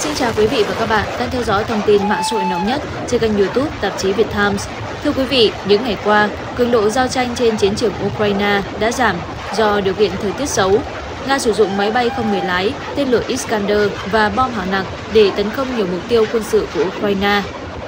Xin chào quý vị và các bạn đang theo dõi thông tin mạng xã hội nóng nhất trên kênh YouTube tạp chí Việt Times. Thưa quý vị, những ngày qua, cường độ giao tranh trên chiến trường Ukraine đã giảm do điều kiện thời tiết xấu. Nga sử dụng máy bay không người lái, tên lửa Iskander và bom hạng nặng để tấn công nhiều mục tiêu quân sự của Ukraine.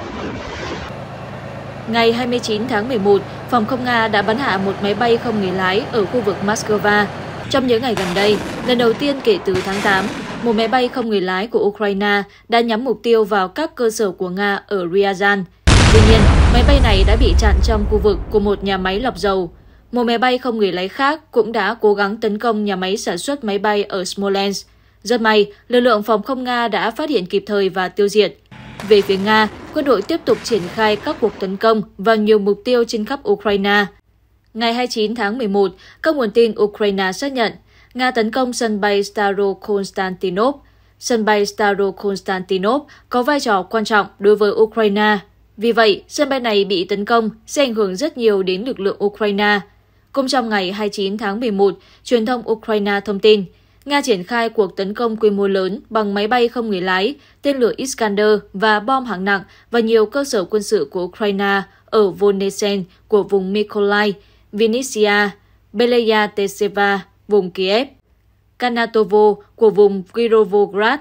Ngày 29 tháng 11, phòng không Nga đã bắn hạ một máy bay không người lái ở khu vực Moscow. Trong những ngày gần đây, lần đầu tiên kể từ tháng 8, một máy bay không người lái của Ukraine đã nhắm mục tiêu vào các cơ sở của Nga ở Ryazan. Tuy nhiên, máy bay này đã bị chặn trong khu vực của một nhà máy lọc dầu. Một máy bay không người lái khác cũng đã cố gắng tấn công nhà máy sản xuất máy bay ở Smolensk. Rất may, lực lượng phòng không Nga đã phát hiện kịp thời và tiêu diệt. Về phía Nga, quân đội tiếp tục triển khai các cuộc tấn công vào nhiều mục tiêu trên khắp Ukraine. Ngày 29 tháng 11, các nguồn tin Ukraine xác nhận Nga tấn công sân bay Starokonstantinov. Sân bay Starokonstantinov có vai trò quan trọng đối với Ukraine. Vì vậy, sân bay này bị tấn công sẽ ảnh hưởng rất nhiều đến lực lượng Ukraine. Cũng trong ngày 29 tháng 11, truyền thông Ukraine thông tin Nga triển khai cuộc tấn công quy mô lớn bằng máy bay không người lái, tên lửa Iskander và bom hạng nặng vào nhiều cơ sở quân sự của Ukraine ở Volnesen của vùng Mykolaiv, Vinnytsia, Belayateseva, vùng Kiev, Kanatovo của vùng Kirovograd,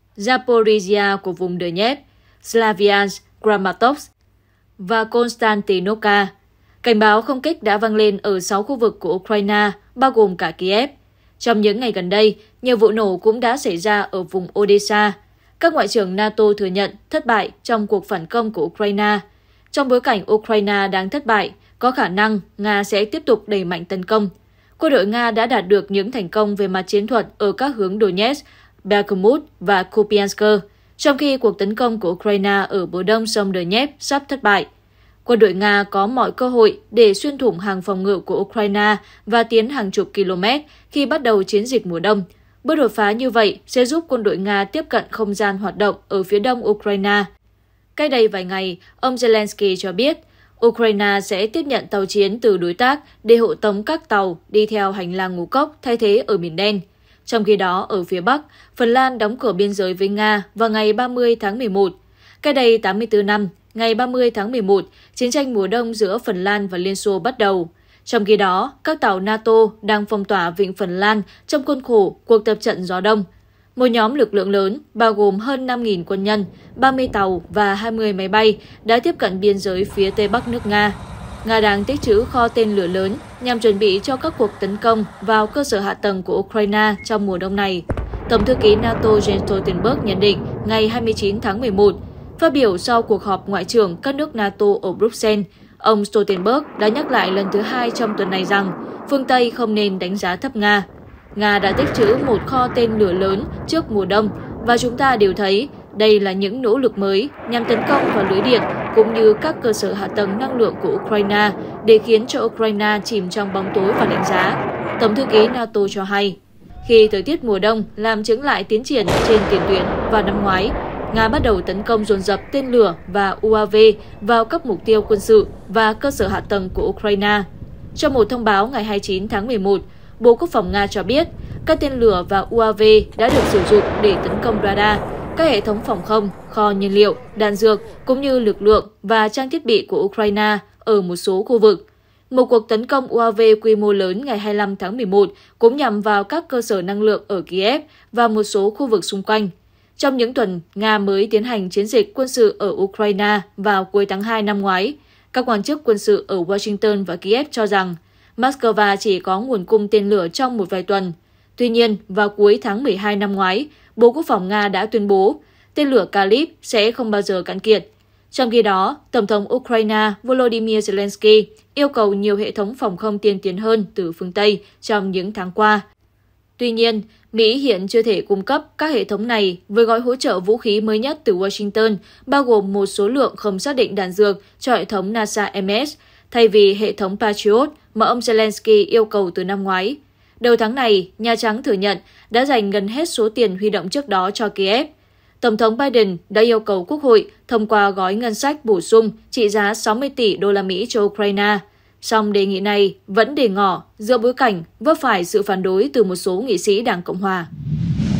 Zaporizhia của vùng Donetsk, Slaviansk, Kramatorsk và Konstantinovka. Cảnh báo không kích đã vang lên ở 6 khu vực của Ukraine, bao gồm cả Kiev. Trong những ngày gần đây, nhiều vụ nổ cũng đã xảy ra ở vùng Odessa. Các ngoại trưởng NATO thừa nhận thất bại trong cuộc phản công của Ukraine. Trong bối cảnh Ukraine đang thất bại, có khả năng Nga sẽ tiếp tục đẩy mạnh tấn công. Quân đội Nga đã đạt được những thành công về mặt chiến thuật ở các hướng Donetsk, Bakhmut và Kupiansk, trong khi cuộc tấn công của Ukraine ở bờ đông sông Donetsk sắp thất bại. Quân đội Nga có mọi cơ hội để xuyên thủng hàng phòng ngự của Ukraine và tiến hàng chục km khi bắt đầu chiến dịch mùa đông. Bước đột phá như vậy sẽ giúp quân đội Nga tiếp cận không gian hoạt động ở phía đông Ukraine. Cách đây vài ngày, ông Zelensky cho biết Ukraine sẽ tiếp nhận tàu chiến từ đối tác để hộ tống các tàu đi theo hành lang ngũ cốc thay thế ở Biển Đen. Trong khi đó, ở phía Bắc, Phần Lan đóng cửa biên giới với Nga vào ngày 30 tháng 11. Cách đây 84 năm, ngày 30 tháng 11, chiến tranh mùa đông giữa Phần Lan và Liên Xô bắt đầu. Trong khi đó, các tàu NATO đang phong tỏa vịnh Phần Lan trong khuôn khổ cuộc tập trận gió đông. Một nhóm lực lượng lớn, bao gồm hơn 5.000 quân nhân, 30 tàu và 20 máy bay đã tiếp cận biên giới phía Tây Bắc nước Nga. Nga đang tích trữ kho tên lửa lớn nhằm chuẩn bị cho các cuộc tấn công vào cơ sở hạ tầng của Ukraine trong mùa đông này. Tổng thư ký NATO Jens Stoltenberg nhận định ngày 29 tháng 11, phát biểu sau cuộc họp ngoại trưởng các nước NATO ở Bruxelles, ông Stoltenberg đã nhắc lại lần thứ 2 trong tuần này rằng phương Tây không nên đánh giá thấp Nga. Nga đã tích trữ một kho tên lửa lớn trước mùa đông và chúng ta đều thấy đây là những nỗ lực mới nhằm tấn công vào lưới điện cũng như các cơ sở hạ tầng năng lượng của Ukraine để khiến cho Ukraine chìm trong bóng tối và lạnh giá. Tổng thư ký NATO cho hay, khi thời tiết mùa đông làm chững lại tiến triển trên tiền tuyến vào năm ngoái, Nga bắt đầu tấn công dồn dập tên lửa và UAV vào các mục tiêu quân sự và cơ sở hạ tầng của Ukraine. Trong một thông báo ngày 29 tháng 11, Bộ Quốc phòng Nga cho biết các tên lửa và UAV đã được sử dụng để tấn công radar, các hệ thống phòng không, kho nhiên liệu, đạn dược cũng như lực lượng và trang thiết bị của Ukraine ở một số khu vực. Một cuộc tấn công UAV quy mô lớn ngày 25 tháng 11 cũng nhằm vào các cơ sở năng lượng ở Kiev và một số khu vực xung quanh. Trong những tuần Nga mới tiến hành chiến dịch quân sự ở Ukraine vào cuối tháng 2 năm ngoái, các quan chức quân sự ở Washington và Kiev cho rằng Moscow chỉ có nguồn cung tên lửa trong một vài tuần. Tuy nhiên, vào cuối tháng 12 năm ngoái, Bộ Quốc phòng Nga đã tuyên bố tên lửa Kalib sẽ không bao giờ cạn kiệt. Trong khi đó, Tổng thống Ukraine Volodymyr Zelensky yêu cầu nhiều hệ thống phòng không tiên tiến hơn từ phương Tây trong những tháng qua. Tuy nhiên, Mỹ hiện chưa thể cung cấp các hệ thống này với gói hỗ trợ vũ khí mới nhất từ Washington, bao gồm một số lượng không xác định đạn dược cho hệ thống NASAMS, thay vì hệ thống Patriot mà ông Zelensky yêu cầu từ năm ngoái. Đầu tháng này, Nhà Trắng thừa nhận đã dành gần hết số tiền huy động trước đó cho Kiev. Tổng thống Biden đã yêu cầu Quốc hội thông qua gói ngân sách bổ sung trị giá 60 tỷ đô la Mỹ cho Ukraine. Song đề nghị này vẫn để ngỏ giữa bối cảnh vấp phải sự phản đối từ một số nghị sĩ Đảng Cộng hòa.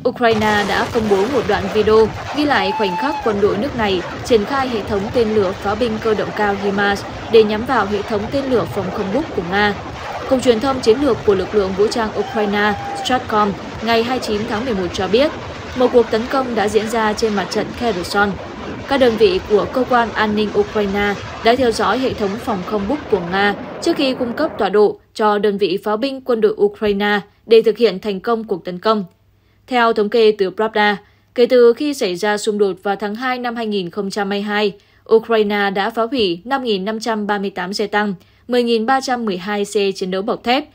Ukraine đã công bố một đoạn video ghi lại khoảnh khắc quân đội nước này triển khai hệ thống tên lửa pháo binh cơ động cao HIMARS để nhắm vào hệ thống tên lửa phòng không Buk của Nga. Cục Truyền thông Chiến lược của lực lượng vũ trang Ukraine Stratcom ngày 29 tháng 11 cho biết, một cuộc tấn công đã diễn ra trên mặt trận Kherson. Các đơn vị của Cơ quan An ninh Ukraine đã theo dõi hệ thống phòng không Buk của Nga trước khi cung cấp tọa độ cho đơn vị pháo binh quân đội Ukraine để thực hiện thành công cuộc tấn công. Theo thống kê từ Pravda, kể từ khi xảy ra xung đột vào tháng 2 năm 2022, Ukraine đã phá hủy 5.538 xe tăng, 10.312 xe chiến đấu bọc thép,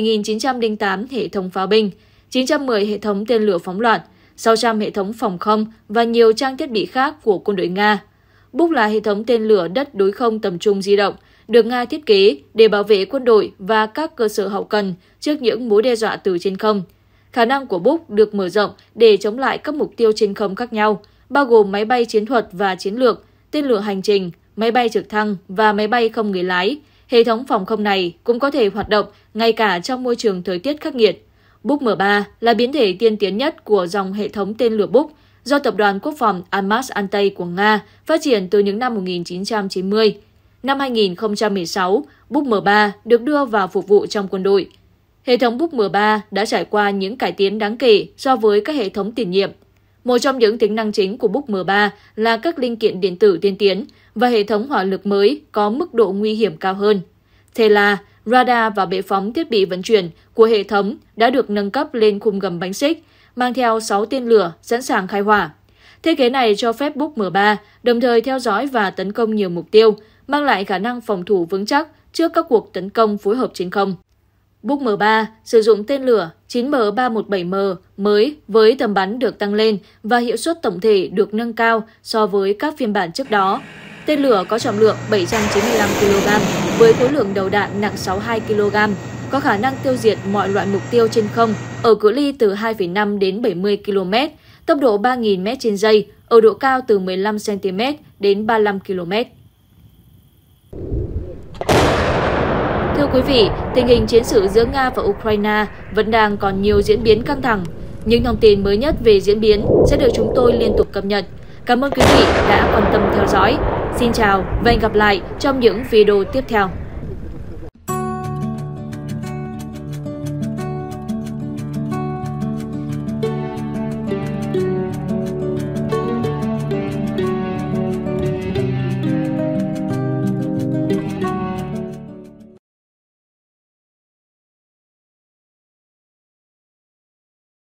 7.908 hệ thống pháo binh, 910 hệ thống tên lửa phóng loạt, 600 hệ thống phòng không và nhiều trang thiết bị khác của quân đội Nga. Buk là hệ thống tên lửa đất đối không tầm trung di động, được Nga thiết kế để bảo vệ quân đội và các cơ sở hậu cần trước những mối đe dọa từ trên không. Khả năng của Buk được mở rộng để chống lại các mục tiêu trên không khác nhau, bao gồm máy bay chiến thuật và chiến lược, tên lửa hành trình, máy bay trực thăng và máy bay không người lái. Hệ thống phòng không này cũng có thể hoạt động ngay cả trong môi trường thời tiết khắc nghiệt. Buk M3 là biến thể tiên tiến nhất của dòng hệ thống tên lửa Buk do Tập đoàn Quốc phòng Almaz-Antey của Nga phát triển từ những năm 1990. Năm 2016, Buk M3 được đưa vào phục vụ trong quân đội. Hệ thống Buk M3 đã trải qua những cải tiến đáng kể so với các hệ thống tiền nhiệm. Một trong những tính năng chính của Buk M3 là các linh kiện điện tử tiên tiến và hệ thống hỏa lực mới có mức độ nguy hiểm cao hơn. Thế là radar và bệ phóng thiết bị vận chuyển của hệ thống đã được nâng cấp lên khung gầm bánh xích, mang theo 6 tên lửa sẵn sàng khai hỏa. Thiết kế này cho phép Buk M3 đồng thời theo dõi và tấn công nhiều mục tiêu, mang lại khả năng phòng thủ vững chắc trước các cuộc tấn công phối hợp trên không. Buk M3 sử dụng tên lửa 9M317M mới với tầm bắn được tăng lên và hiệu suất tổng thể được nâng cao so với các phiên bản trước đó. Tên lửa có trọng lượng 795 kg với khối lượng đầu đạn nặng 62 kg, có khả năng tiêu diệt mọi loại mục tiêu trên không ở cự ly từ 2,5 đến 70 km, tốc độ 3.000 m trên giây, ở độ cao từ 15 cm đến 35 km. Thưa quý vị, tình hình chiến sự giữa Nga và Ukraine vẫn đang còn nhiều diễn biến căng thẳng. Những thông tin mới nhất về diễn biến sẽ được chúng tôi liên tục cập nhật. Cảm ơn quý vị đã quan tâm theo dõi. Xin chào và hẹn gặp lại trong những video tiếp theo.